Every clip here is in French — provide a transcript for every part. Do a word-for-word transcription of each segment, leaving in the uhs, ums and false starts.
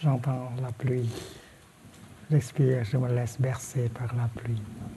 J'entends la pluie. J'expire, je me laisse bercer par la pluie.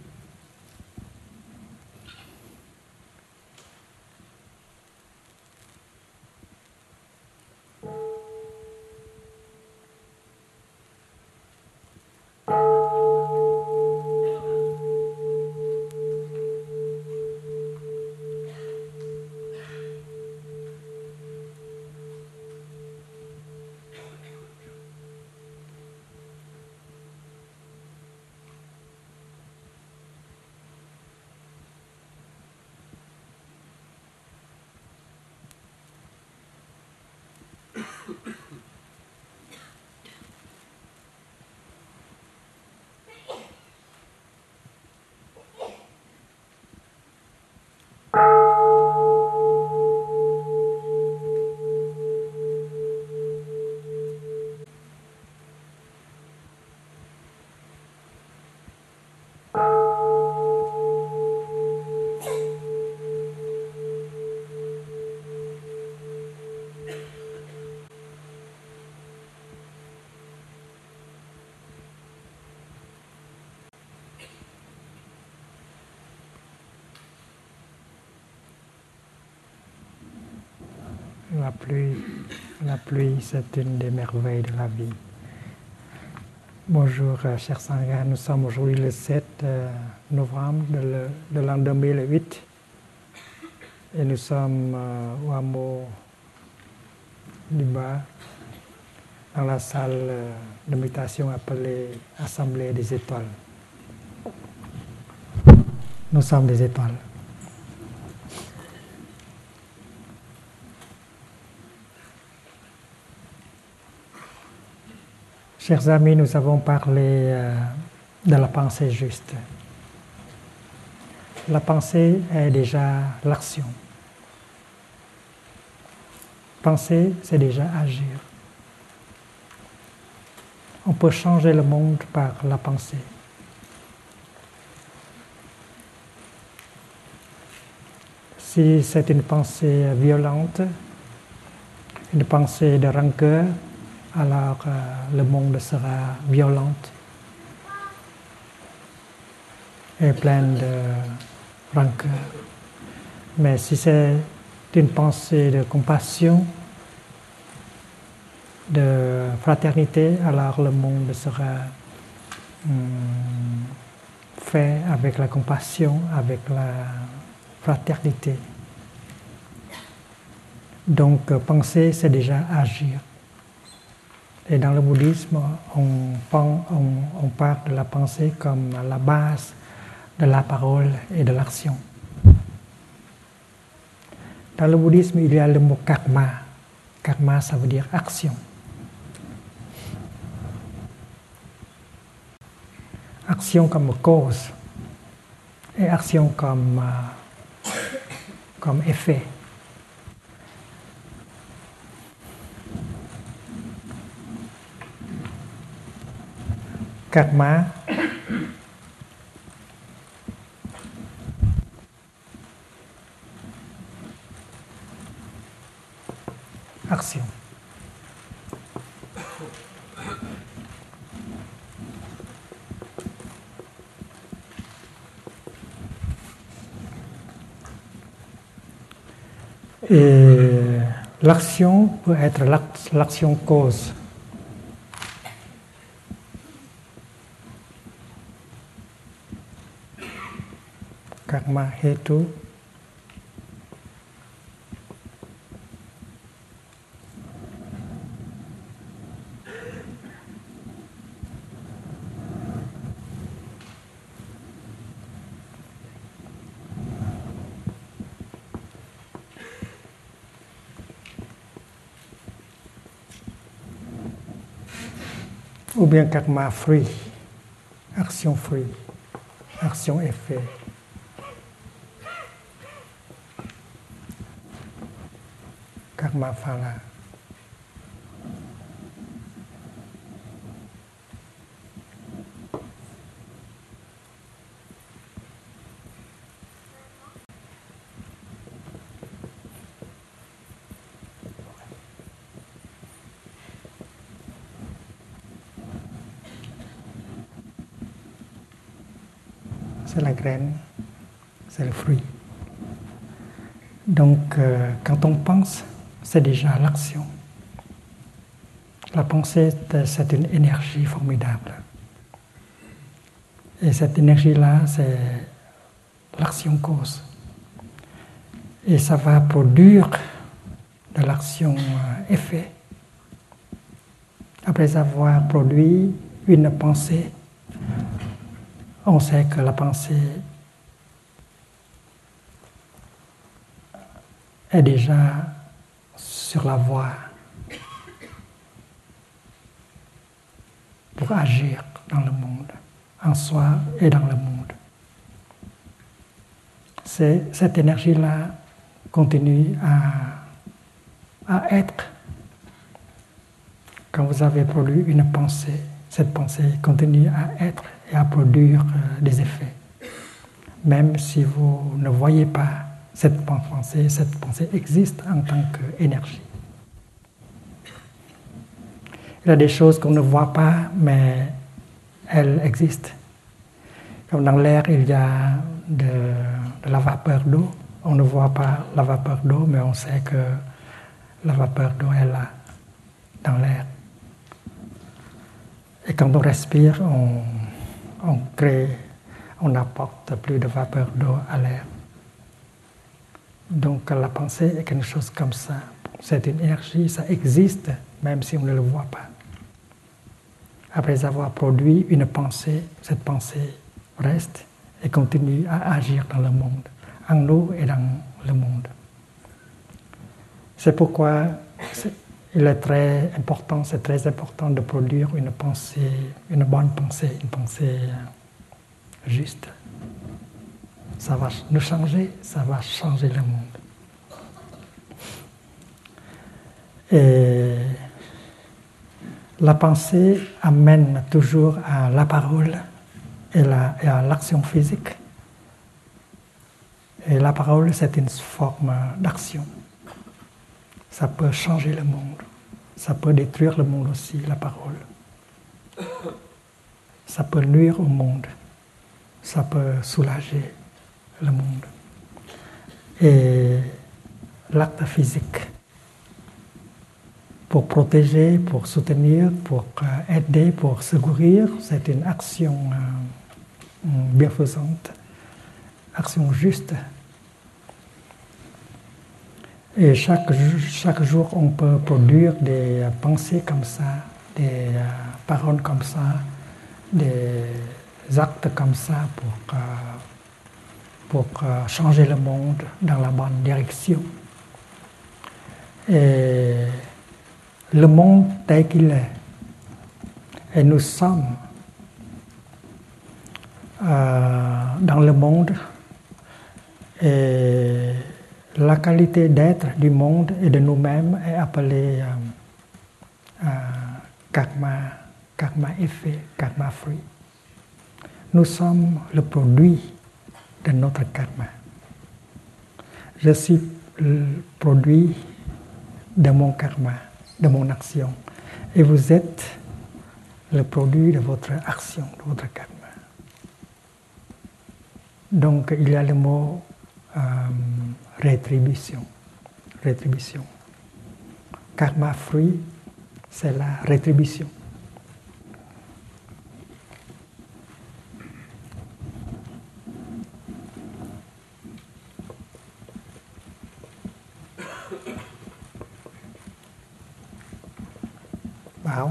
La pluie, la pluie, c'est une des merveilles de la vie. Bonjour, euh, chers Sangha. Nous sommes aujourd'hui le sept euh, novembre de, le, de l'an deux mille huit et nous sommes euh, au hameau du Bas, dans la salle euh, de méditation appelée Assemblée des étoiles. Nous sommes des étoiles. Chers amis, nous avons parlé euh, de la pensée juste. La pensée est déjà l'action. Penser, c'est déjà agir. On peut changer le monde par la pensée. Si c'est une pensée violente, une pensée de rancœur, alors euh, le monde sera violent et plein de rancœur. Mais si c'est une pensée de compassion, de fraternité, alors le monde sera hum, fait avec la compassion, avec la fraternité. Donc penser, c'est déjà agir. Et dans le bouddhisme, on, on, on parle de la pensée comme la base de la parole et de l'action. Dans le bouddhisme, il y a le mot karma. Karma, ça veut dire action. Action comme cause et action comme, euh, comme effet. Karma, action. Et l'action peut être l'action cause. Karma hetu. Ou bien karma free, action free, action effet. Karma phala. c'est la graine, c'est le fruit. Donc, euh, quand on pense, c'est déjà l'action. La pensée, c'est une énergie formidable. Et cette énergie-là, c'est l'action cause. Et ça va produire de l'action effet. Après avoir produit une pensée, on sait que la pensée est déjà sur la voie pour agir dans le monde, en soi et dans le monde. C'est, cette énergie-là continue à, à être. Quand vous avez produit une pensée, cette pensée continue à être et à produire euh, des effets. Même si vous ne voyez pas cette pensée, cette pensée existe en tant qu'énergie. Il y a des choses qu'on ne voit pas, mais elles existent. Comme dans l'air, il y a de, de la vapeur d'eau. On ne voit pas la vapeur d'eau, mais on sait que la vapeur d'eau est là, dans l'air. Et quand on respire, on, on crée, on apporte plus de vapeur d'eau à l'air. Donc la pensée est quelque chose comme ça. C'est une énergie, ça existe, même si on ne le voit pas. Après avoir produit une pensée, cette pensée reste et continue à agir dans le monde, en nous et dans le monde. C'est pourquoi c'est, il est très important, c'est très important de produire une pensée, une bonne pensée, une pensée juste. Ça va nous changer, ça va changer le monde. Et la pensée amène toujours à la parole et, la, et à l'action physique. Et la parole, c'est une forme d'action. Ça peut changer le monde. Ça peut détruire le monde aussi, la parole. Ça peut nuire au monde. Ça peut soulager le monde. Et l'acte physique, pour protéger, pour soutenir, pour aider, pour secourir, c'est une action euh, bienfaisante, action juste. Et chaque, chaque jour, on peut produire des pensées comme ça, des euh, paroles comme ça, des actes comme ça pour, euh, pour euh, changer le monde dans la bonne direction. Et le monde tel qu'il est, et nous sommes euh, dans le monde, et la qualité d'être du monde et de nous-mêmes est appelée euh, euh, karma, karma effet, karma fruit. Nous sommes le produit de notre karma. Je suis le produit de mon karma, de mon action. Et vous êtes le produit de votre action, de votre karma. Donc il y a le mot euh, rétribution. Rétribution. Karma fruit, c'est la rétribution. Wow.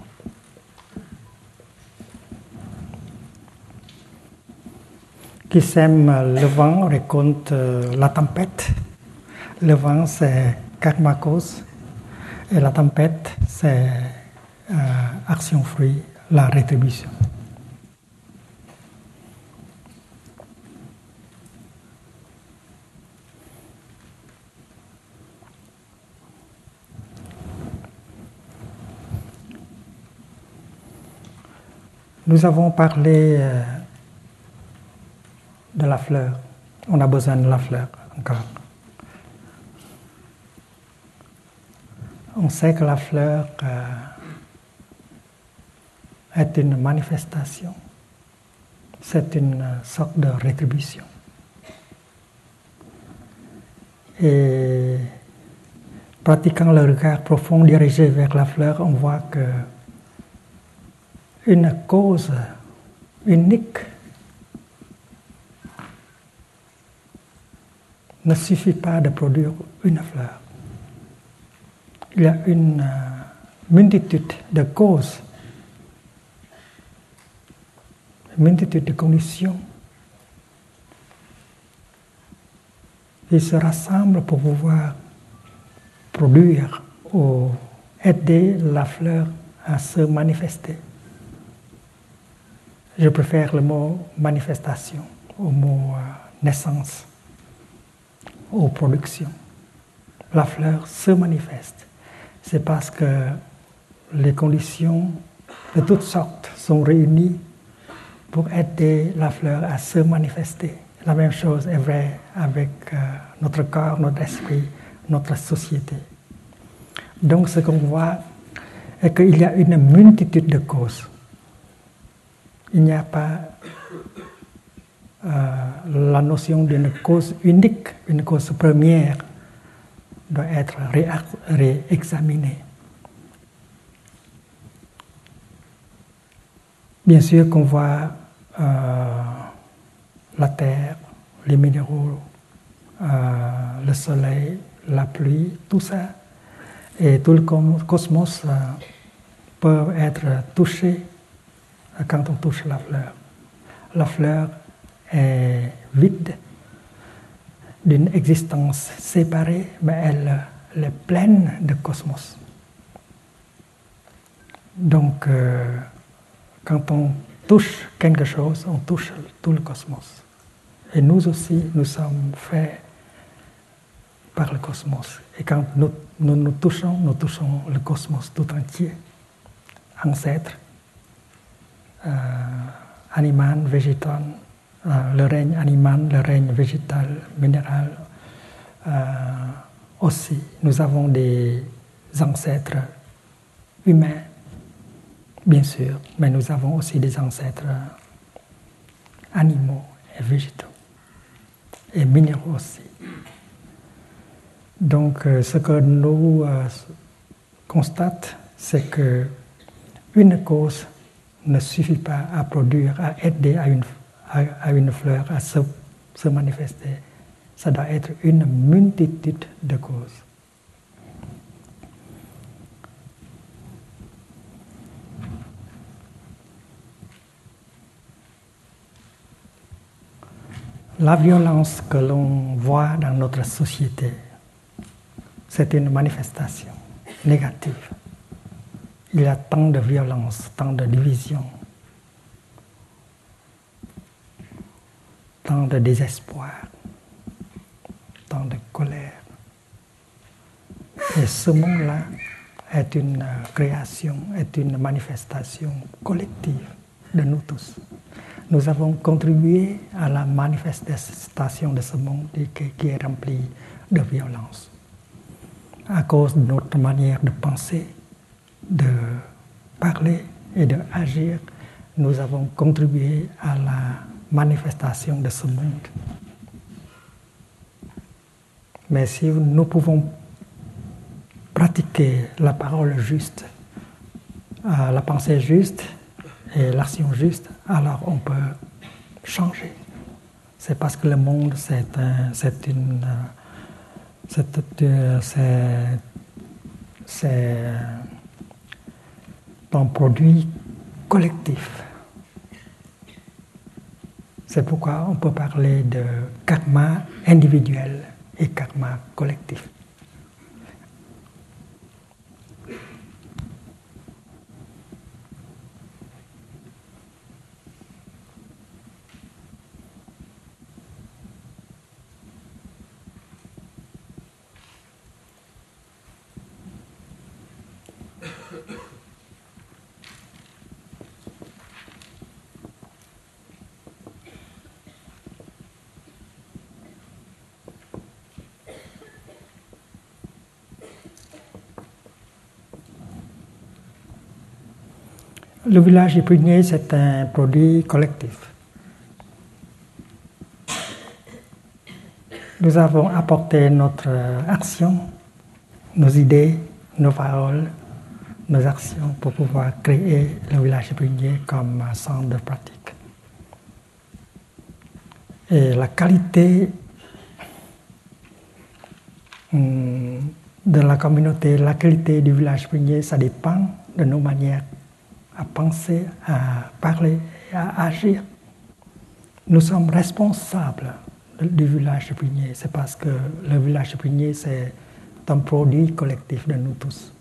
Qui sème le vent récolte la tempête. Le vent, c'est karma cause. Et la tempête, c'est euh, action fruit, la rétribution. Nous avons parlé euh, de la fleur. On a besoin de la fleur encore. On sait que la fleur euh, est une manifestation c'est une sorte de rétribution. Et pratiquant le regard profond dirigé vers la fleur, on voit que une cause unique ne suffit pas de produire une fleur. Il y a une multitude de causes, une multitude de conditions qui se rassemblent pour pouvoir produire ou aider la fleur à se manifester. Je préfère le mot manifestation au mot naissance, aux productions. La fleur se manifeste. C'est parce que les conditions de toutes sortes sont réunies pour aider la fleur à se manifester. La même chose est vraie avec euh, notre corps, notre esprit, notre société. Donc ce qu'on voit est qu'il y a une multitude de causes. Il n'y a pas euh, la notion d'une cause unique, une cause première doit être réexaminée. Bien sûr qu'on voit euh, la terre, les minéraux, euh, le soleil, la pluie, tout ça, et tout le cosmos euh, peuvent être touchés quand on touche la fleur. La fleur est vide, d'une existence séparée, mais elle, elle est pleine de cosmos. Donc, euh, quand on touche quelque chose, on touche tout le cosmos. Et nous aussi, nous sommes faits par le cosmos. Et quand nous nous, nous touchons, nous touchons le cosmos tout entier. Ancêtres, euh, animal, végétal, euh, le règne animal, le règne végétal, minéral. Euh, aussi, nous avons des ancêtres humains, bien sûr, mais nous avons aussi des ancêtres animaux et végétaux, et minéraux aussi. Donc, euh, ce que nous euh, constatons, c'est que une cause ne suffit pas à produire, à aider à une, à, à une fleur à se, se manifester. Ça doit être une multitude de causes. La violence que l'on voit dans notre société, c'est une manifestation négative. Il y a tant de violence, tant de division, tant de désespoir, tant de colère. Et ce monde-là est une création, est une manifestation collective de nous tous. Nous avons contribué à la manifestation de ce monde qui est rempli de violence. À cause de notre manière de penser, de parler et d'agir, nous avons contribué à la manifestation de ce monde. Mais si nous pouvons pratiquer la parole juste, la pensée juste et l'action juste, alors on peut changer. C'est parce que le monde, c'est un, c'est une, c'est, c'est, c'est un produit collectif. C'est pourquoi on peut parler de karma individuel et karma collectif. Le village épinier, c'est un produit collectif. nous avons apporté notre action, nos idées, nos paroles, nos actions pour pouvoir créer le village prunier comme centre de pratique. Et la qualité hum, de la communauté, la qualité du village prunier, ça dépend de nos manières à penser, à parler et à agir. Nous sommes responsables du village prunier. C'est parce que le village prunier, c'est un produit collectif de nous tous.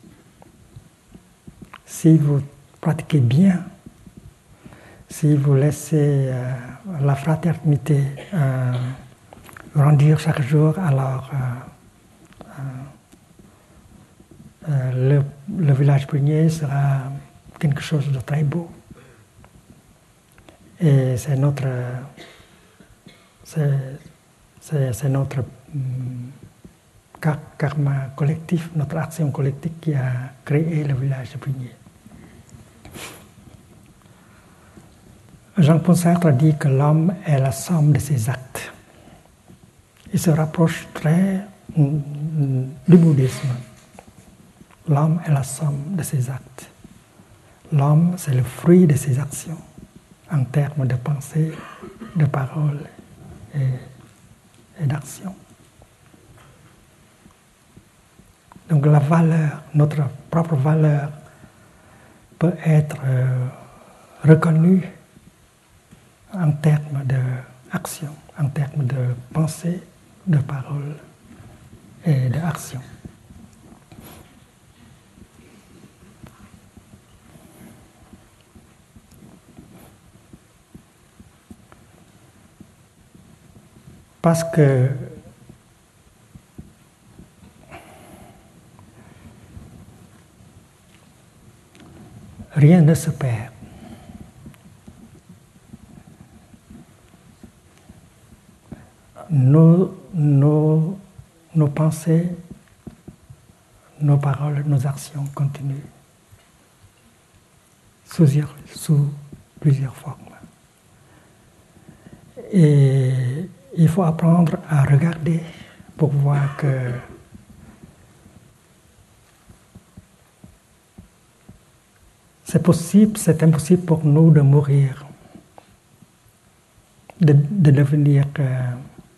Si vous pratiquez bien, si vous laissez euh, la fraternité euh, grandir chaque jour, alors euh, euh, le, le village prunier sera quelque chose de très beau. Et c'est notre, c'est, c'est, c'est notre um, karma collectif, notre action collective qui a créé le village prunier. Jean-Paul Sartre dit que l'homme est la somme de ses actes. Il se rapproche très mm, du bouddhisme. L'homme est la somme de ses actes. L'homme, c'est le fruit de ses actions, en termes de pensée, de parole et, et d'action. Donc la valeur, notre propre valeur, peut être euh, reconnue en termes d'action, en termes de pensée, de parole et d'action. Parce que rien ne se perd. Nos, nos, nos pensées, nos paroles, nos actions continuent sous, sous plusieurs formes. Et il faut apprendre à regarder pour voir que c'est possible, c'est impossible pour nous de mourir, de, de devenir euh,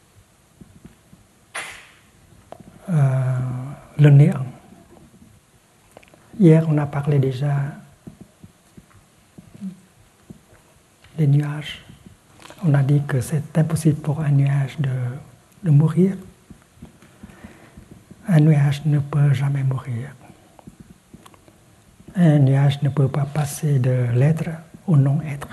euh, le néant. Hier, on a parlé déjà des nuages. On a dit que c'est impossible pour un nuage de, de mourir. Un nuage ne peut jamais mourir. Un nuage ne peut pas passer de l'être au non-être.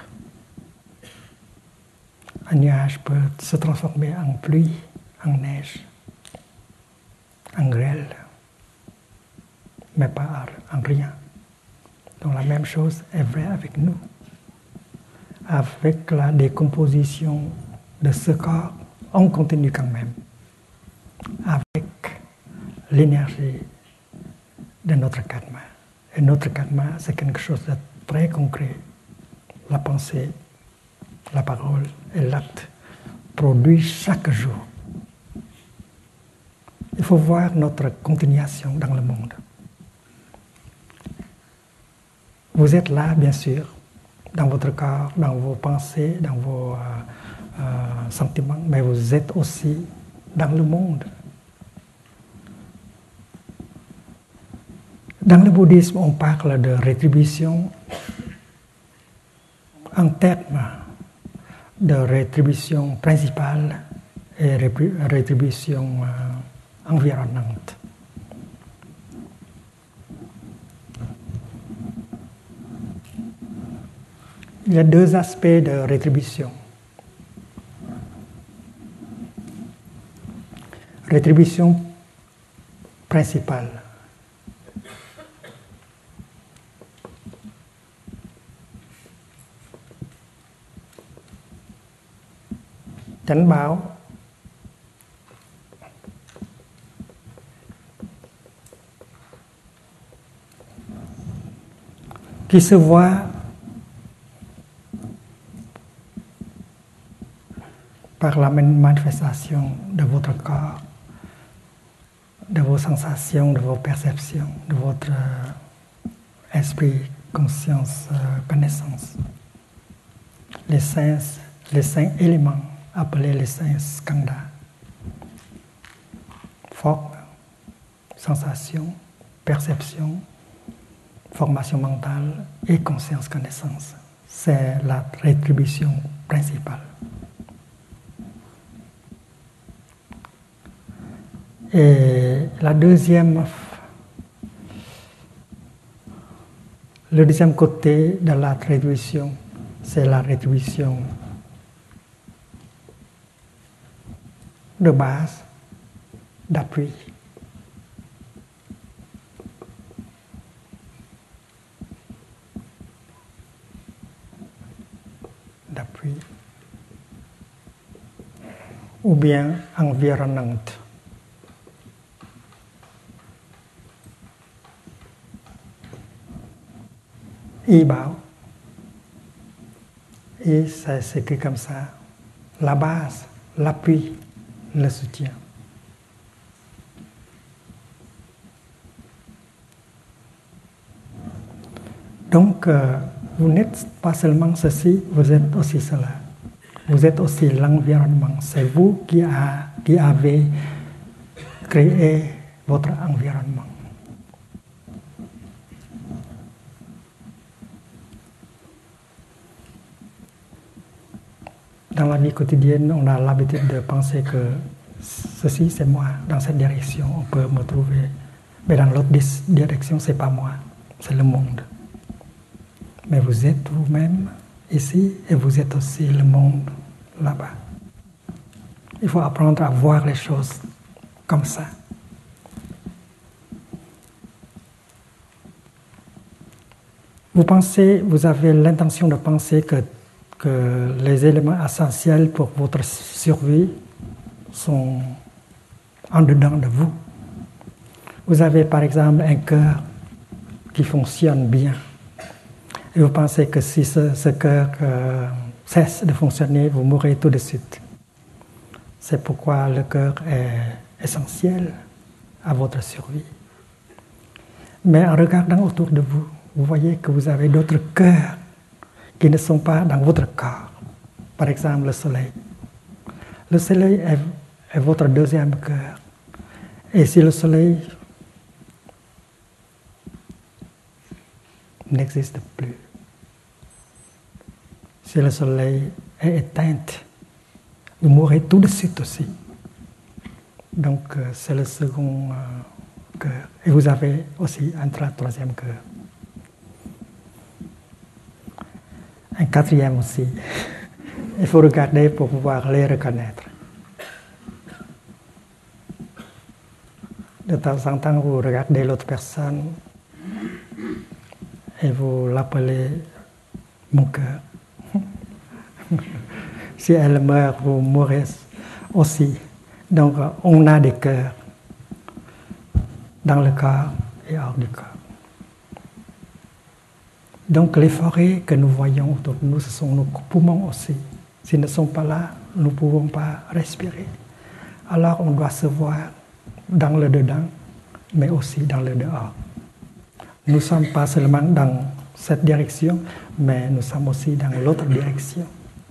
Un nuage peut se transformer en pluie, en neige, en grêle, mais pas en rien. Donc la même chose est vraie avec nous. Avec la décomposition de ce corps, on continue quand même avec l'énergie de notre karma. Et notre karma, c'est quelque chose de très concret. La pensée, la parole et l'acte produits chaque jour. Il faut voir notre continuation dans le monde. Vous êtes là, bien sûr, dans votre corps, dans vos pensées, dans vos euh, euh, sentiments, mais vous êtes aussi dans le monde. Dans le bouddhisme, on parle de rétribution en termes de rétribution principale et rétribution euh, environnante. Il y a deux aspects de rétribution. Rétribution principale. Chánh báo. Qui se voit par la manifestation de votre corps, de vos sensations, de vos perceptions, de votre esprit, conscience, connaissance. Les cinq, les cinq éléments appelés les cinq skandhas. Forme, sensation, perception, formation mentale et conscience-connaissance. C'est la rétribution principale. Et la deuxième, le deuxième côté de la rétribution, c'est la rétribution de base, d'appui. D'appui. Ou bien environnante. Ibao. Et ça s'écrit comme ça. La base, l'appui, le soutien. Donc, euh, vous n'êtes pas seulement ceci, vous êtes aussi cela. Vous êtes aussi l'environnement. C'est vous qui, a, qui avez créé votre environnement. Dans la vie quotidienne, on a l'habitude de penser que ceci, c'est moi. Dans cette direction, on peut me trouver. Mais dans l'autre direction, c'est pas moi. C'est le monde. Mais vous êtes vous-même ici et vous êtes aussi le monde là-bas. Il faut apprendre à voir les choses comme ça. Vous pensez, vous avez l'intention de penser que, que les éléments essentiels pour votre survie sont en dedans de vous. Vous avez par exemple un cœur qui fonctionne bien. Et vous pensez que si ce, ce cœur euh, cesse de fonctionner, vous mourrez tout de suite. C'est pourquoi le cœur est essentiel à votre survie. Mais en regardant autour de vous, vous voyez que vous avez d'autres cœurs qui ne sont pas dans votre corps. Par exemple, le soleil. Le soleil est, est votre deuxième cœur. Et si le soleil n'existe plus, si le soleil est éteint, vous mourrez tout de suite aussi. Donc, euh, c'est le second euh, cœur. Et vous avez aussi un troisième cœur. Un quatrième aussi. Il faut regarder pour pouvoir les reconnaître. De temps en temps, vous regardez l'autre personne et vous l'appelez mon cœur. Si elle meurt, vous mourrez aussi. Donc, on a des cœurs dans le corps et hors du corps. Donc, les forêts que nous voyons autour de nous, ce sont nos poumons aussi. S'ils ne sont pas là, nous ne pouvons pas respirer. Alors, on doit se voir dans le dedans, mais aussi dans le dehors. Nous ne sommes pas seulement dans cette direction, mais nous sommes aussi dans l'autre direction.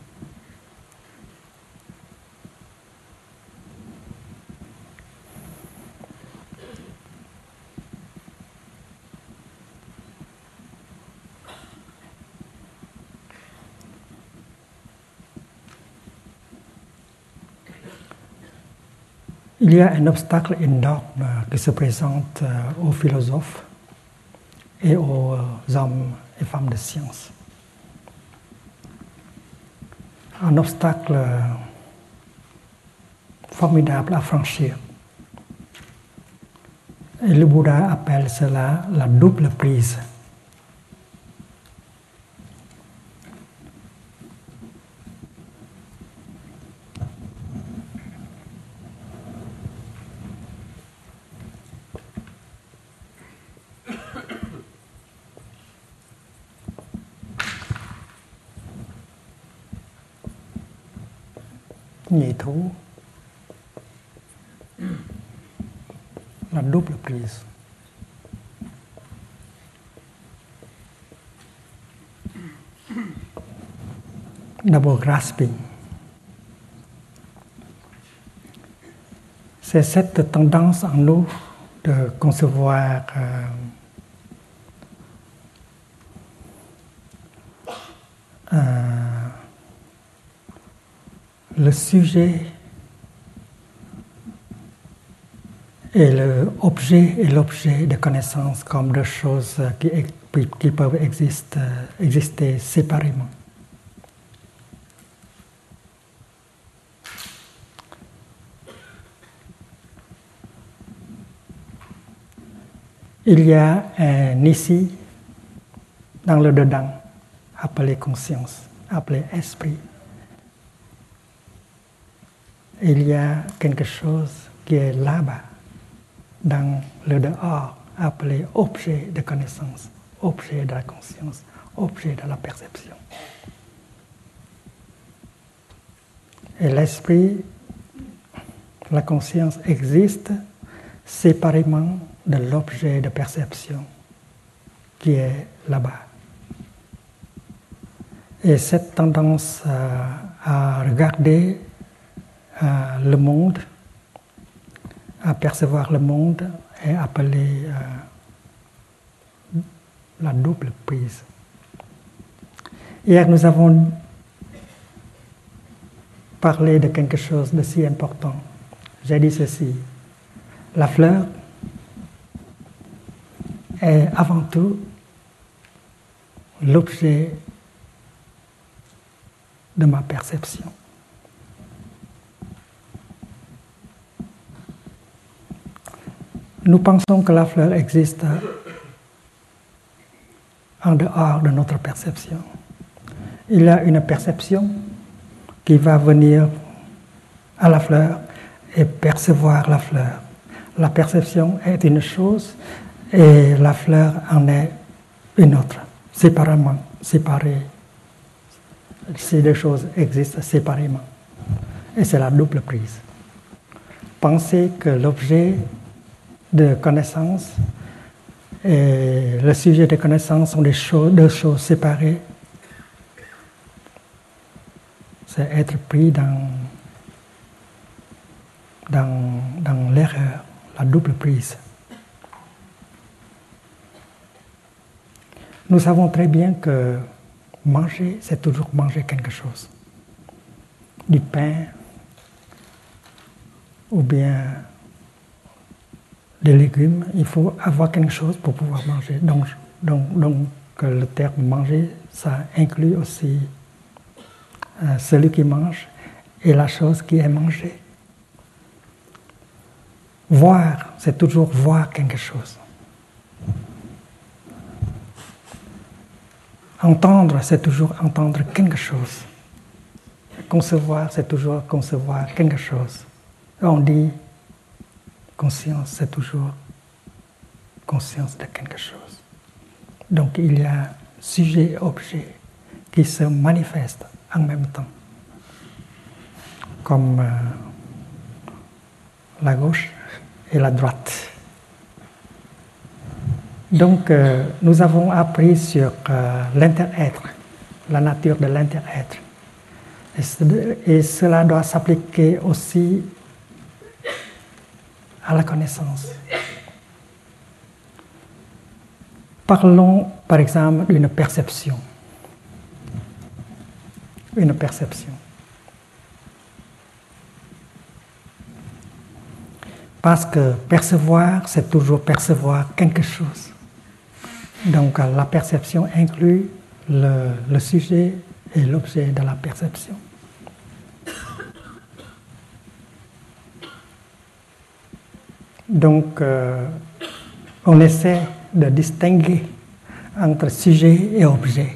Il y a un obstacle énorme qui se présente aux philosophes et aux hommes et femmes de science. Un obstacle formidable à franchir. Et le Bouddha appelle cela la double prise. nhị thú, la double prise. Double grasping. C'est cette tendance en nous de concevoir euh, euh, le sujet et l'objet et l'objet de connaissance comme deux choses qui, qui peuvent exister, exister séparément. Il y a un ici, dans le dedans, appelé conscience, appelé esprit. Il y a quelque chose qui est là-bas, dans le dehors, appelé objet de connaissance, objet de la conscience, objet de la perception. Et l'esprit, la conscience existe séparément de l'objet de perception qui est là-bas. Et cette tendance euh, à regarder euh, le monde, à percevoir le monde est appelée euh, la double prise. Hier, nous avons parlé de quelque chose de si important. J'ai dit ceci, la fleur est avant tout l'objet de ma perception. Nous pensons que la fleur existe en dehors de notre perception. Il y a une perception qui va venir à la fleur et percevoir la fleur. La perception est une chose et la fleur en est une autre, séparément, séparée. Ces deux choses existent séparément. Et c'est la double prise. Penser que l'objet de connaissance et le sujet de connaissance sont des choses, deux choses séparées, c'est être pris dans, dans, dans l'erreur, la double prise. Nous savons très bien que manger, c'est toujours manger quelque chose. Du pain, ou bien des légumes, il faut avoir quelque chose pour pouvoir manger. Donc, donc, donc le terme manger, ça inclut aussi euh, celui qui mange et la chose qui est mangée. Voir, c'est toujours voir quelque chose. Entendre, c'est toujours entendre quelque chose. Concevoir, c'est toujours concevoir quelque chose. On dit conscience, c'est toujours conscience de quelque chose. Donc il y a sujet et objet qui se manifestent en même temps. Comme euh, la gauche et la droite. Donc, euh, nous avons appris sur euh, l'inter-être, la nature de l'inter-être. Et, et cela doit s'appliquer aussi à la connaissance. Parlons, par exemple, d'une perception. Une perception. Parce que percevoir, c'est toujours percevoir quelque chose. Donc la perception inclut le, le sujet et l'objet de la perception. Donc euh, on essaie de distinguer entre sujet et objet.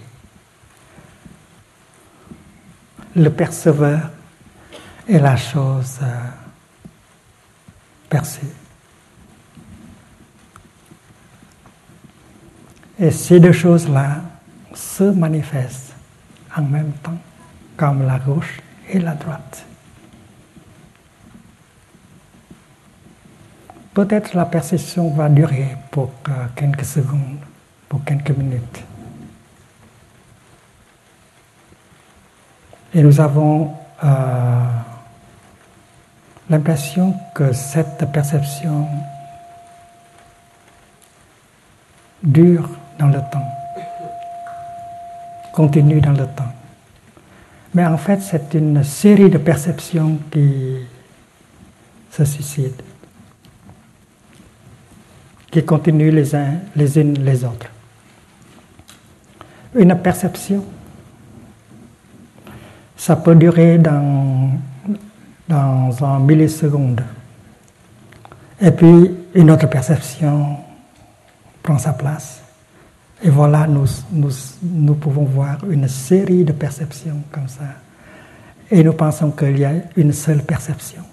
Le perceveur est la chose euh, perçue. Et ces deux choses-là se manifestent en même temps, comme la gauche et la droite. peut-être la perception va durer pour euh, quelques secondes, pour quelques minutes. Et nous avons euh, l'impression que cette perception dure dans le temps, continue dans le temps. Mais en fait, c'est une série de perceptions qui se suicident, qui continuent les, uns, les unes les autres. Une perception, ça peut durer dans, dans un milliseconde. Et puis, une autre perception prend sa place. Et voilà, nous, nous, nous pouvons voir une série de perceptions comme ça. Et nous pensons qu'il y a une seule perception.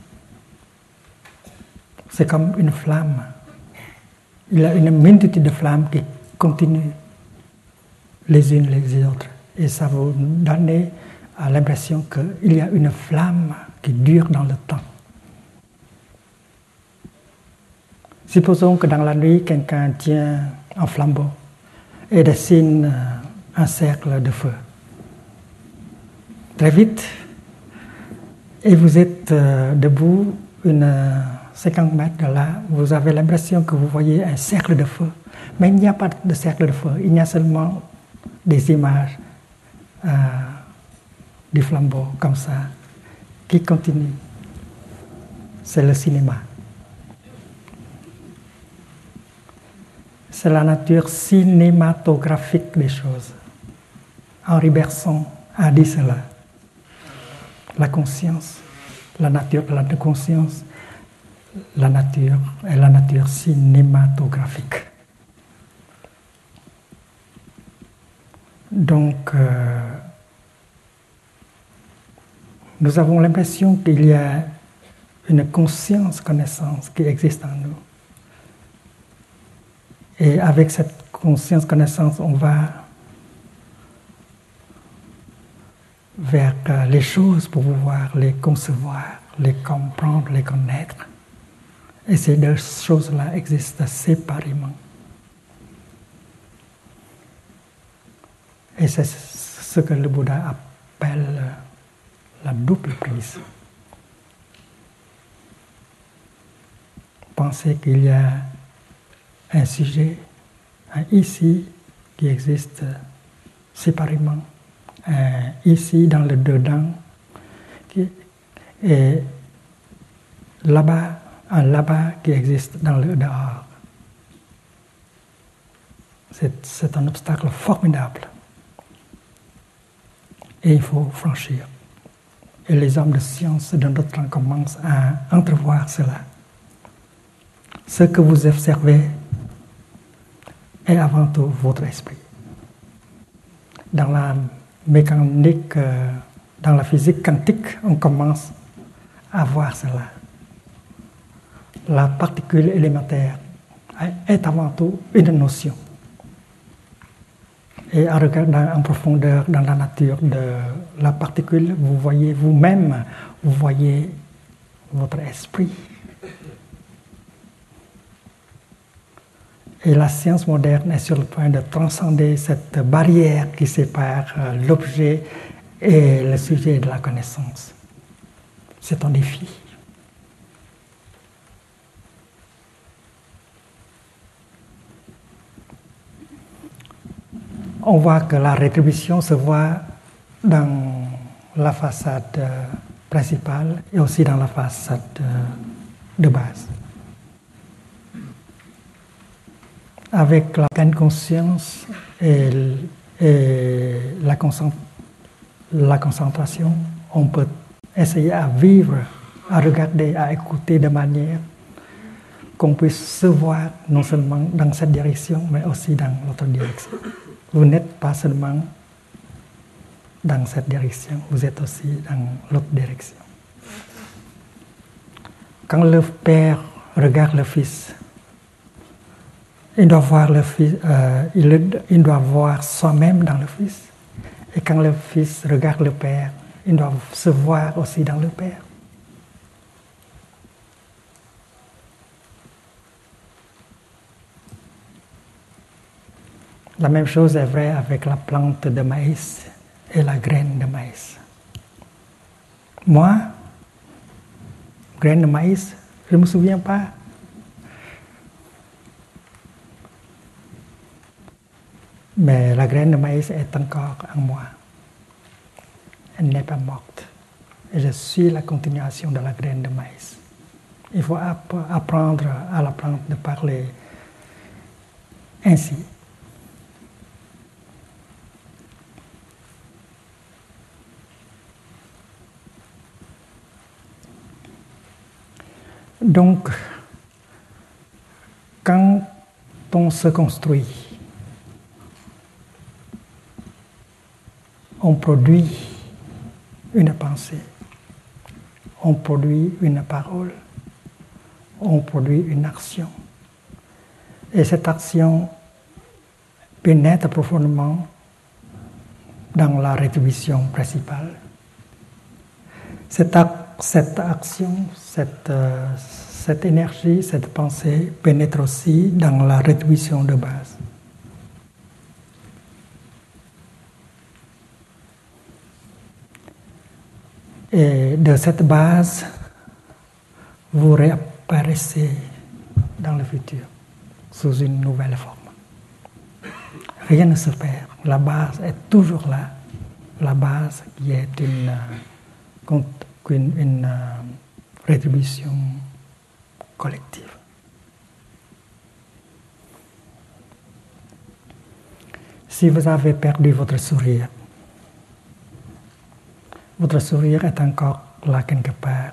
C'est comme une flamme. Il y a une multitude de flammes qui continuent les unes les autres. Et ça vous donne l'impression qu'il y a une flamme qui dure dans le temps. Supposons que dans la nuit, quelqu'un tient un flambeau et dessine un cercle de feu. Très vite, et vous êtes euh, debout une euh, cinquante mètres de là, vous avez l'impression que vous voyez un cercle de feu. Mais il n'y a pas de cercle de feu, il y a seulement des images euh, du flambeau comme ça, qui continuent. C'est le cinéma. C'est la nature cinématographique des choses. Henri Bergson a dit cela. La conscience, la nature de la conscience, la nature est la nature cinématographique. Donc, euh, nous avons l'impression qu'il y a une conscience, connaissance qui existe en nous. Et avec cette conscience, connaissance, on va vers les choses pour pouvoir les concevoir, les comprendre, les connaître. Et ces deux choses-là existent séparément. Et c'est ce que le Bouddha appelle la double prise. Penser qu'il y a un sujet, un ici qui existe séparément, un ici dans le dedans, qui, et là-bas, un là-bas qui existe dans le dehors. C'est, c'est un obstacle formidable. Et il faut franchir. Et les hommes de science de notre temps commencent à entrevoir cela. Ce que vous observez est avant tout votre esprit. Dans la mécanique, euh, dans la physique quantique, on commence à voir cela. La particule élémentaire est avant tout une notion. Et en regardant en profondeur dans la nature de la particule, vous voyez vous-même, vous voyez votre esprit. Et la science moderne est sur le point de transcender cette barrière qui sépare l'objet et le sujet de la connaissance. C'est un défi. On voit que la rétribution se voit dans la façade principale et aussi dans la façade de base. Avec la pleine conscience et, et la, concent, la concentration, on peut essayer à vivre, à regarder, à écouter de manière qu'on puisse se voir non seulement dans cette direction, mais aussi dans l'autre direction. Vous n'êtes pas seulement dans cette direction, vous êtes aussi dans l'autre direction. Quand le père regarde le fils, il doit voir le fils, euh, il, il doit voir soi-même dans le fils. Et quand le fils regarde le père, il doit se voir aussi dans le père. La même chose est vraie avec la plante de maïs et la graine de maïs. Moi, graine de maïs, je ne me souviens pas. Mais la graine de maïs est encore en moi. Elle n'est pas morte. Et je suis la continuation de la graine de maïs. Il faut app- apprendre à la plante de parler ainsi. Donc, quand on se construit, on produit une pensée, on produit une parole, on produit une action. Et cette action pénètre profondément dans la rétribution principale. Cette, ac- cette action, cette, euh, cette énergie, cette pensée pénètre aussi dans la rétribution de base. Et de cette base, vous réapparaissez dans le futur sous une nouvelle forme. Rien ne se perd. La base est toujours là. La base qui est une, une, une rétribution collective. Si vous avez perdu votre sourire, votre sourire est encore là quelque part.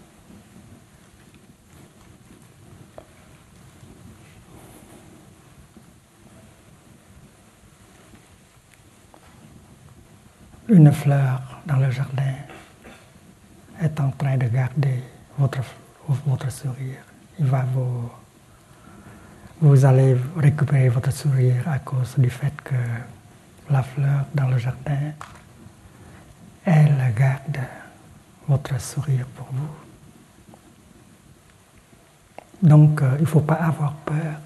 Une fleur dans le jardin est en train de garder votre, votre sourire. Il va vous, vous allez récupérer votre sourire à cause du fait que la fleur dans le jardin, elle garde votre sourire pour vous. Donc, euh, il ne faut pas avoir peur.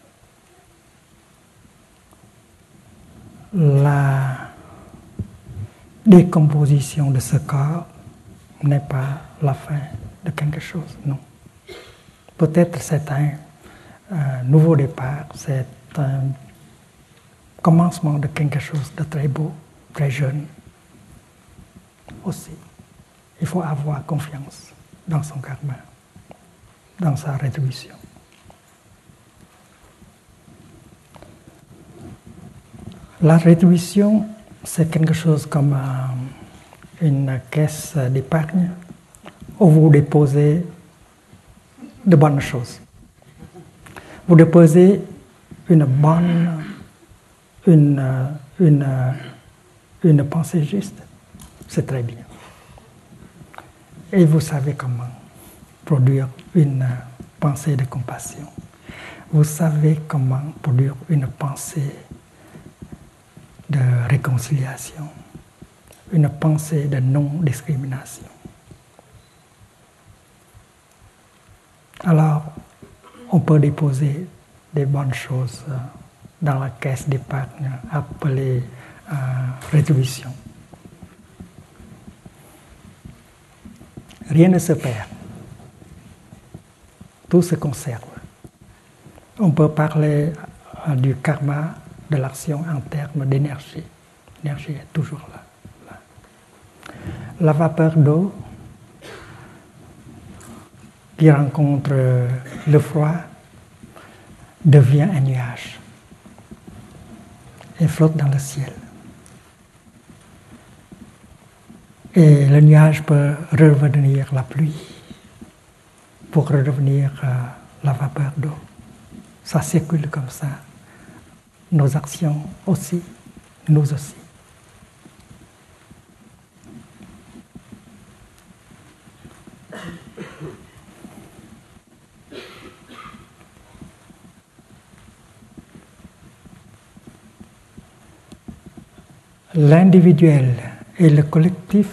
La décomposition de ce corps n'est pas la fin de quelque chose, non. Peut-être c'est un, un nouveau départ, c'est un commencement de quelque chose de très beau, très jeune aussi. Il faut avoir confiance dans son karma, dans sa rétribution. La rétribution, c'est quelque chose comme euh, une caisse d'épargne où vous déposez de bonnes choses. Vous déposez une bonne, une, une, une pensée juste, c'est très bien. Et vous savez comment produire une pensée de compassion. Vous savez comment produire une pensée de réconciliation, une pensée de non-discrimination. Alors, on peut déposer des bonnes choses dans la caisse d'épargne appelée euh, rétribution. Rien ne se perd. Tout se conserve. On peut parler euh, du karma de l'action en termes d'énergie. L'énergie est toujours là, là. La vapeur d'eau qui rencontre le froid devient un nuage et flotte dans le ciel. Et le nuage peut redevenir la pluie pour redevenir euh, la vapeur d'eau. Ça circule comme ça. Nos actions aussi, nous aussi. L'individuel et le collectif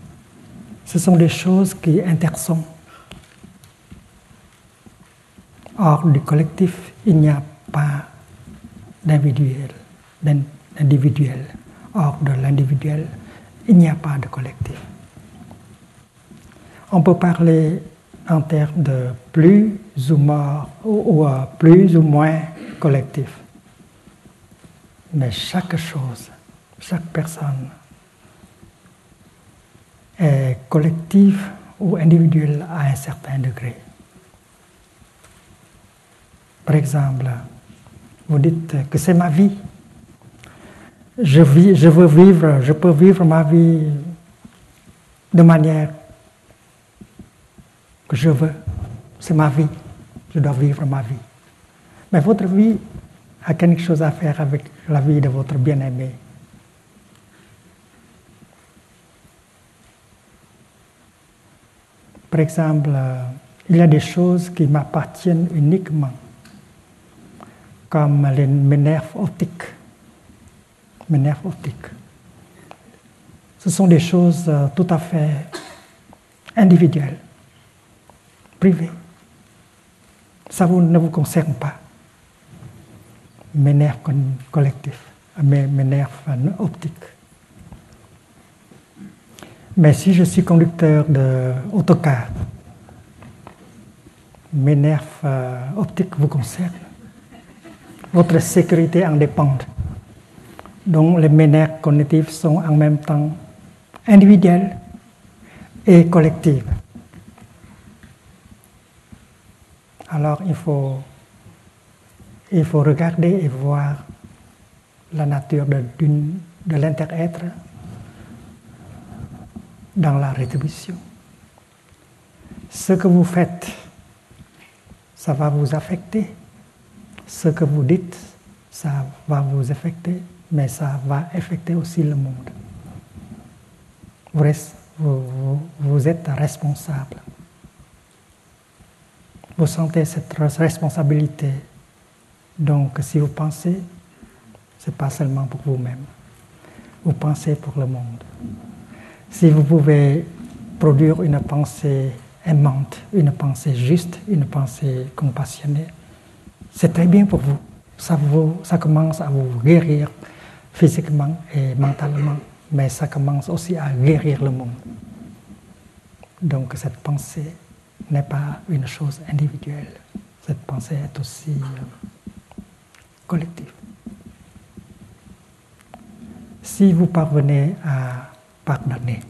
ce sont des choses qui intersont Hors du collectif, il n'y a pas d'individuel. d'individuel. Hors de l'individuel, il n'y a pas de collectif. On peut parler en termes de plus ou moins, ou, ou plus ou moins collectif. Mais chaque chose, chaque personne est collective ou individuelle à un certain degré. Par exemple, vous dites que c'est ma vie. Je, vis, je veux vivre, je peux vivre ma vie de manière que je veux. C'est ma vie. Je dois vivre ma vie. Mais votre vie a quelque chose à faire avec la vie de votre bien-aimé. Par exemple, il y a des choses qui m'appartiennent uniquement, comme les, mes nerfs optiques. Mes nerfs optiques. Ce sont des choses euh, tout à fait individuelles, privées. Ça vous, ne vous concerne pas. Mes nerfs collectifs, mes, mes nerfs euh, optiques. Mais si je suis conducteur d'autocar, mes nerfs euh, optiques vous concernent. Votre sécurité en dépend. Donc les mes nerfs cognitifs sont en même temps individuels et collectifs. Alors il faut, il faut regarder et voir la nature de, de l'inter-être dans la rétribution. Ce que vous faites, ça va vous affecter. Ce que vous dites, ça va vous affecter, mais ça va affecter aussi le monde. Vous, reste, vous, vous, vous êtes responsable. Vous sentez cette responsabilité. Donc, si vous pensez, ce n'est pas seulement pour vous-même. Vous pensez pour le monde. Si vous pouvez produire une pensée aimante, une pensée juste, une pensée compassionnée, c'est très bien pour vous. Ça, vous. ça commence à vous guérir physiquement et mentalement, mais ça commence aussi à guérir le monde. Donc cette pensée n'est pas une chose individuelle. Cette pensée est aussi euh, collective. Si vous parvenez à pardonner,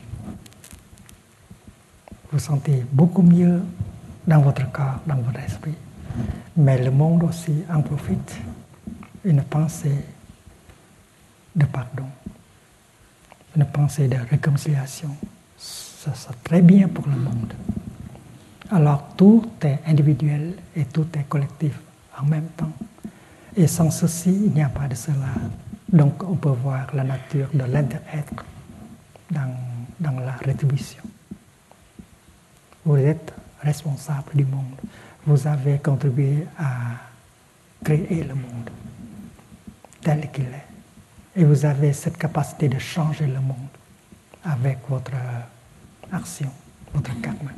vous sentez beaucoup mieux dans votre corps, dans votre esprit. Mais le monde aussi en profite. Une pensée de pardon, une pensée de réconciliation, ça c'est très bien pour le monde. Alors tout est individuel et tout est collectif en même temps. Et sans ceci, il n'y a pas de cela. Donc on peut voir la nature de l'inter-être dans, dans la rétribution. Vous êtes responsable du monde. Vous avez contribué à créer le monde tel qu'il est. Et vous avez cette capacité de changer le monde avec votre action, votre karma.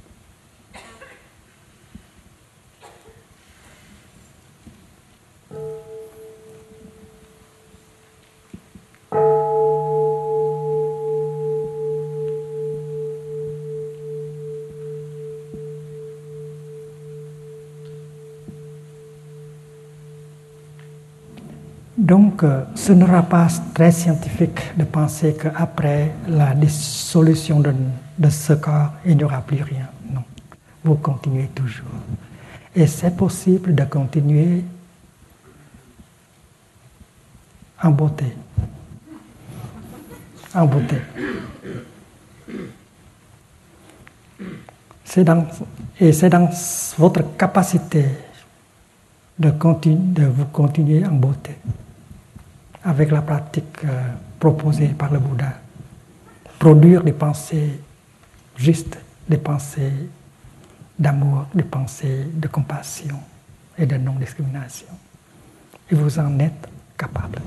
Donc, ce ne sera pas très scientifique de penser qu'après la dissolution de, de ce corps, il n'y aura plus rien. Non, vous continuez toujours. Et c'est possible de continuer en beauté. En beauté. C'est dans, et c'est dans votre capacité de, continu, de vous continuer en beauté. Avec la pratique euh, proposée par le Bouddha, produire des pensées justes, des pensées d'amour, des pensées de compassion et de non-discrimination. Et vous en êtes capable.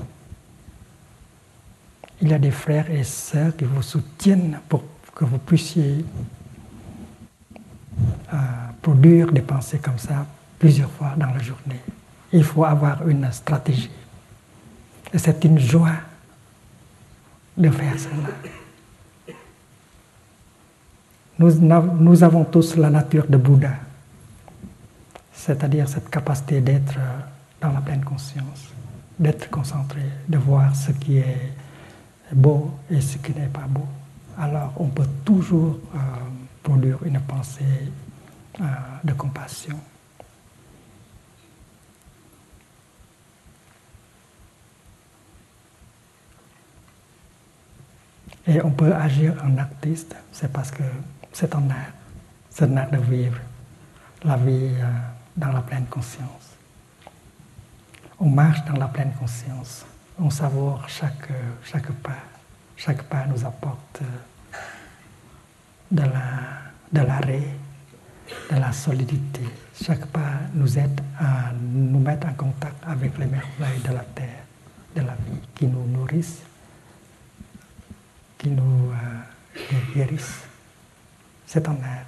Il y a des frères et sœurs qui vous soutiennent pour que vous puissiez euh, produire des pensées comme ça plusieurs fois dans la journée. Il faut avoir une stratégie. Et c'est une joie de faire cela. Nous, nous avons tous la nature de Bouddha, c'est-à-dire cette capacité d'être dans la pleine conscience, d'être concentré, de voir ce qui est beau et ce qui n'est pas beau. Alors on peut toujours euh, produire une pensée euh, de compassion. Et on peut agir en artiste, c'est parce que c'est un art, c'est un art de vivre la vie euh, dans la pleine conscience. On marche dans la pleine conscience, on savoure chaque, chaque pas, chaque pas nous apporte de la, de l'arrêt, de la solidité. Chaque pas nous aide à nous mettre en contact avec les merveilles de la terre, de la vie, qui nous nourrissent, qui nous euh, guérissent. C'est un art.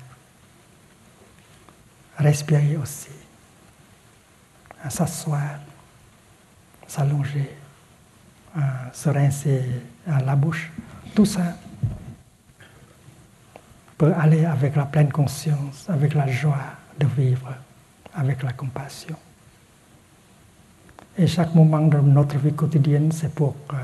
Respirer aussi, s'asseoir, s'allonger, euh, se rincer à la bouche, tout ça peut aller avec la pleine conscience, avec la joie de vivre, avec la compassion. Et chaque moment de notre vie quotidienne, c'est pour euh,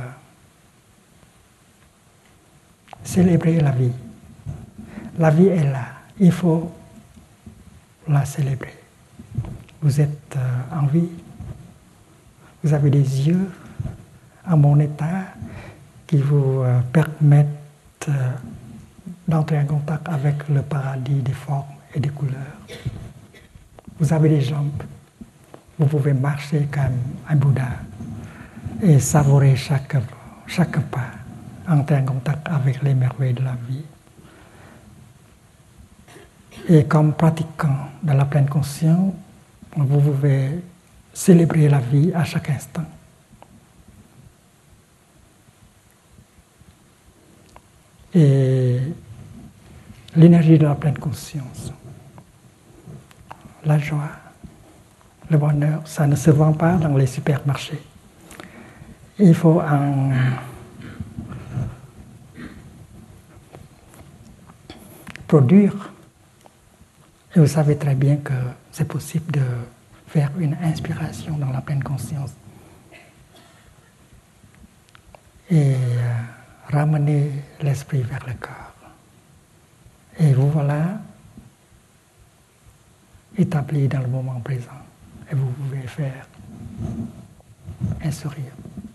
célébrer la vie. La vie est là, il faut la célébrer. Vous êtes euh, en vie, vous avez des yeux à mon état qui vous euh, permettent euh, d'entrer en contact avec le paradis des formes et des couleurs. Vous avez des jambes, vous pouvez marcher comme un Bouddha et savourer chaque, chaque pas, entrer en contact avec les merveilles de la vie. Et comme pratiquant de la pleine conscience, vous pouvez célébrer la vie à chaque instant. Et l'énergie de la pleine conscience, la joie, le bonheur, ça ne se vend pas dans les supermarchés. Il faut en produire. Et vous savez très bien que c'est possible de faire une inspiration dans la pleine conscience et euh, ramener l'esprit vers le corps. Et vous voilà établi dans le moment présent. Et vous pouvez faire un sourire.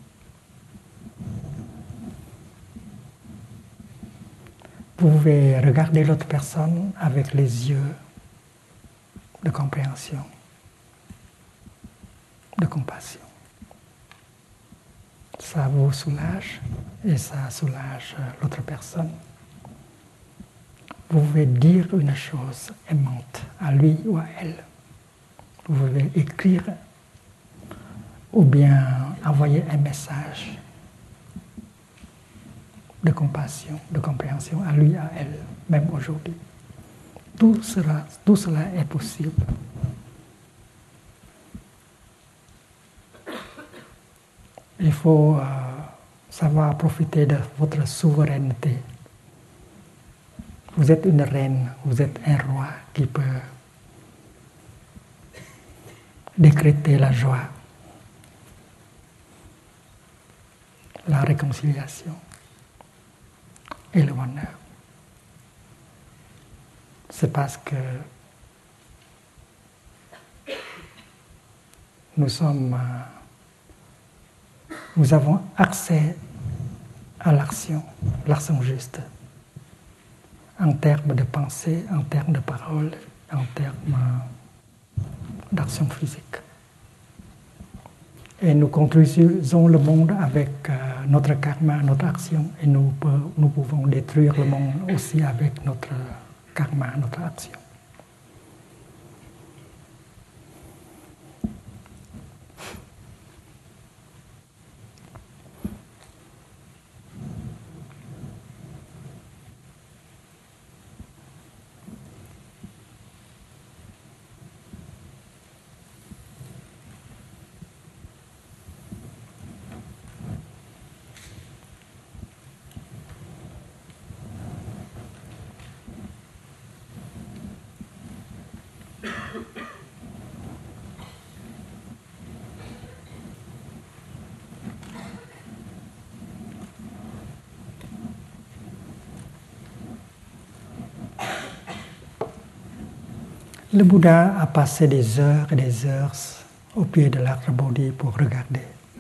Vous pouvez regarder l'autre personne avec les yeux de compréhension, de compassion. Ça vous soulage et ça soulage l'autre personne. Vous pouvez dire une chose aimante à lui ou à elle. Vous pouvez écrire ou bien envoyer un message de compassion, de compréhension à lui, à elle, même aujourd'hui. Tout cela, tout cela est possible. Il faut euh, savoir profiter de votre souveraineté. Vous êtes une reine, vous êtes un roi qui peut décréter la joie, la réconciliation et le bonheur. C'est parce que nous sommes, euh, nous avons accès à l'action, l'action juste, en termes de pensée, en termes de parole, en termes d'action physique. Et nous construisons le monde avec euh, notre karma, notre action, et nous, nous pouvons détruire le monde aussi avec notre karma, notre action. Le Bouddha a passé des heures et des heures au pied de l'arbre Bodhi pour regarder.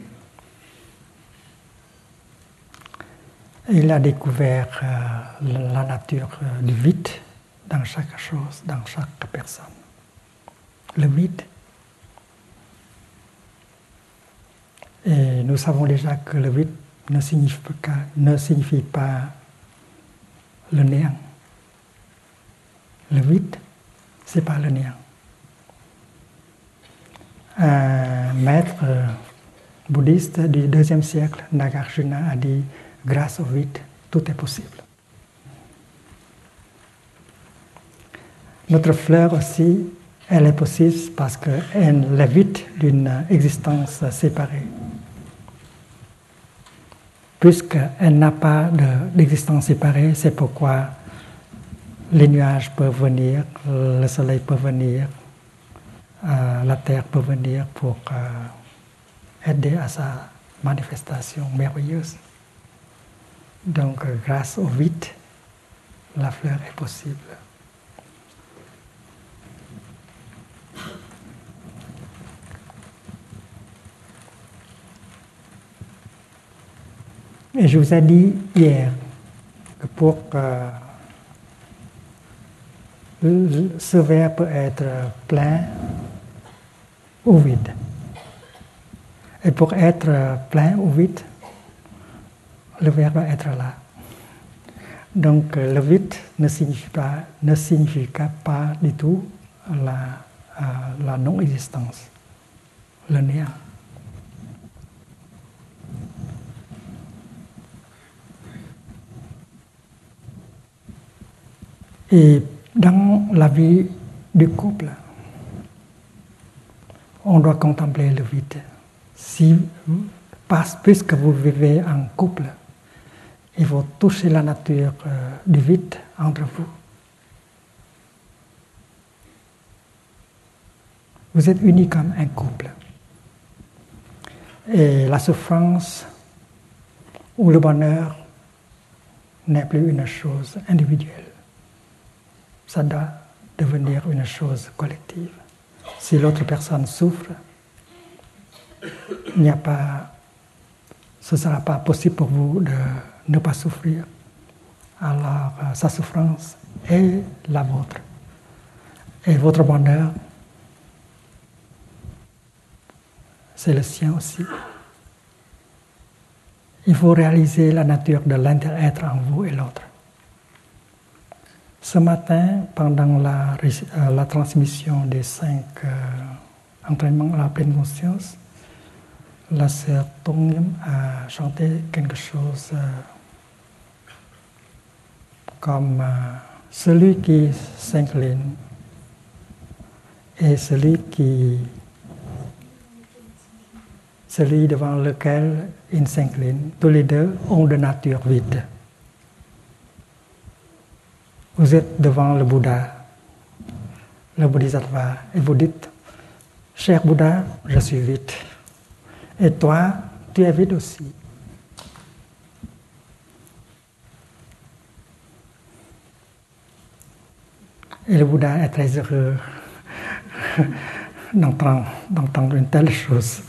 Il a découvert euh, la nature euh, du vide dans chaque chose, dans chaque personne. Le vide. Et nous savons déjà que le vide ne signifie pas, ne signifie pas le néant. Le vide, c'est pas le néant. Un maître euh, bouddhiste du deuxième siècle, Nagarjuna, a dit « Grâce au vide, tout est possible ». Notre fleur aussi, elle est possible parce qu'elle est vide d'une existence séparée. Puisqu'elle n'a pas d'existence séparée, c'est pourquoi les nuages peuvent venir, le soleil peut venir, euh, la terre peut venir pour euh, aider à sa manifestation merveilleuse. Donc, grâce au vide, la fleur est possible. Et je vous ai dit hier que pour euh, ce verre peut être plein ou vide. Et pour être plein ou vide, le verre doit être là. Donc le vide ne signifie pas, ne signifie pas du tout la, euh, la non-existence, le néant. Et dans la vie du couple, on doit contempler le vide. Si, parce, puisque vous vivez en couple, il faut toucher la nature euh, du vide entre vous. Vous êtes unis comme un couple. Et la souffrance ou le bonheur n'est plus une chose individuelle. Ça doit devenir une chose collective. Si l'autre personne souffre, il n'y a pas, ce ne sera pas possible pour vous de ne pas souffrir. Alors, euh, sa souffrance est la vôtre. Et votre bonheur, c'est le sien aussi. Il faut réaliser la nature de l'inter-être en vous et l'autre. Ce matin, pendant la, euh, la transmission des cinq euh, entraînements à la pleine conscience, la sœur Tongyam a chanté quelque chose euh, comme euh, celui qui s'incline et celui qui celui devant lequel il s'incline, tous les deux ont de nature vide. Vous êtes devant le Bouddha, le Bodhisattva, et vous dites, « Cher Bouddha, je suis vide. Et toi, tu es vide aussi. » Et le Bouddha est très heureux d'entendre, d'entendre une telle chose.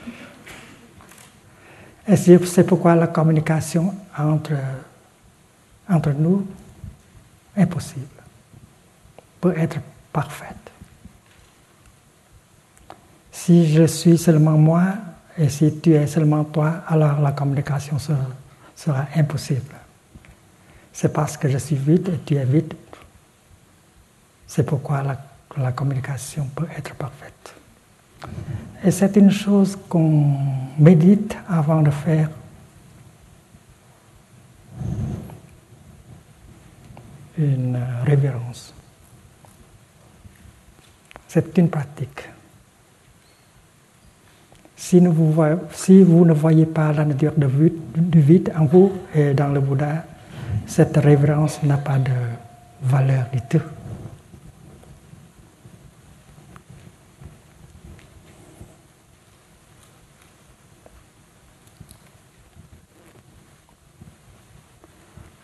Et c'est pourquoi la communication entre, entre nous est possible, peut être parfaite. Si je suis seulement moi et si tu es seulement toi, alors la communication sera, sera impossible. C'est parce que je suis vide et tu es vide. C'est pourquoi la, la communication peut être parfaite. Et c'est une chose qu'on médite avant de faire. Une révérence. C'est une pratique. Si, nous vous voyez, si vous ne voyez pas la nature de vide, du vide en vous et dans le Bouddha, cette révérence n'a pas de valeur du tout.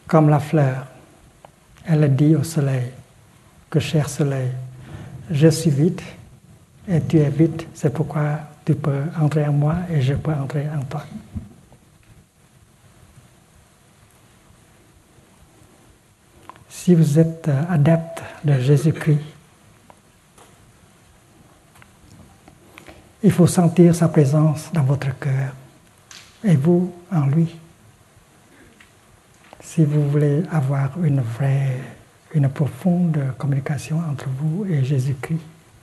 comme la fleur, elle dit au soleil que cher soleil, je suis vide et tu es vide, c'est pourquoi tu peux entrer en moi et je peux entrer en toi. Si vous êtes adepte de Jésus-Christ, il faut sentir sa présence dans votre cœur et vous en lui. Si vous voulez avoir une vraie, une profonde communication entre vous et Jésus-Christ,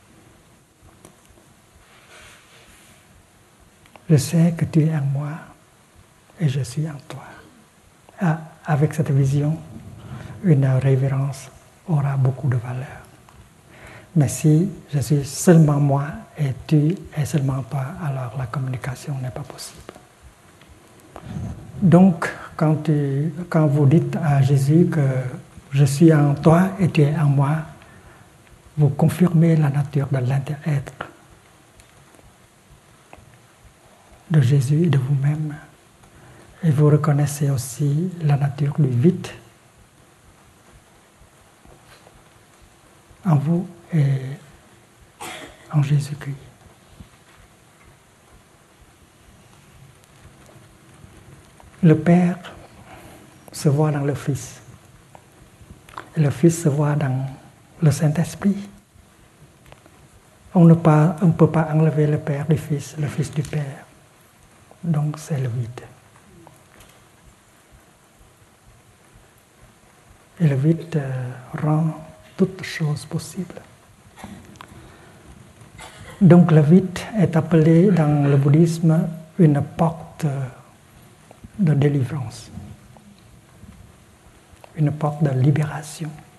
je sais que tu es en moi et je suis en toi. Ah, avec cette vision, une révérence aura beaucoup de valeur. Mais si je suis seulement moi et tu es seulement toi, alors la communication n'est pas possible. Donc, quand, tu, quand vous dites à Jésus que je suis en toi et tu es en moi, vous confirmez la nature de l'inter-être de Jésus et de vous-même. Et vous reconnaissez aussi la nature du vide en vous et en Jésus-Christ. Le Père se voit dans le Fils. Et le Fils se voit dans le Saint-Esprit. On ne peut pas enlever le Père du Fils, le Fils du Père. Donc c'est le vide. Et le vide euh, rend toutes choses possibles. Donc le vide est appelé dans le bouddhisme une porte de délivrance, une porte de libération.